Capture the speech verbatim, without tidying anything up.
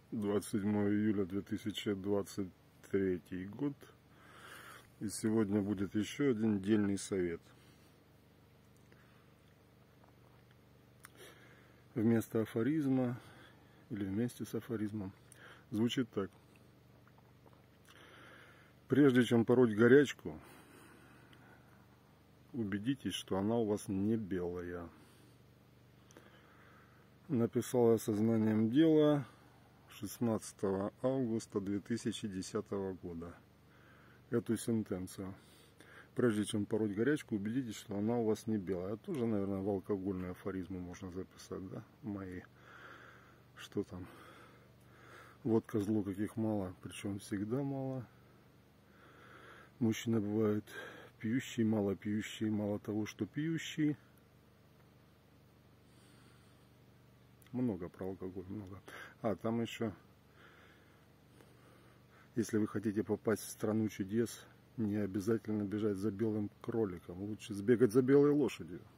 двадцать седьмое июля две тысячи двадцать третий год. И сегодня будет еще один дельный совет. Вместо афоризма или вместе с афоризмом звучит так. Прежде чем пороть горячку, убедитесь, что она у вас не белая. Написал я сознанием дела шестнадцатого августа две тысячи десятого года эту сентенцию. Прежде чем пороть горячку, убедитесь, что она у вас не белая. Тоже, наверное, в алкогольные афоризмы можно записать, да, мои. Что там? Водка зло каких мало, причем всегда мало. Мужчина бывает пьющий, мало пьющий, мало того, что пьющий. Много про алкоголь, много. А, там еще, если вы хотите попасть в страну чудес, не обязательно бежать за белым кроликом. Лучше сбегать за белой лошадью.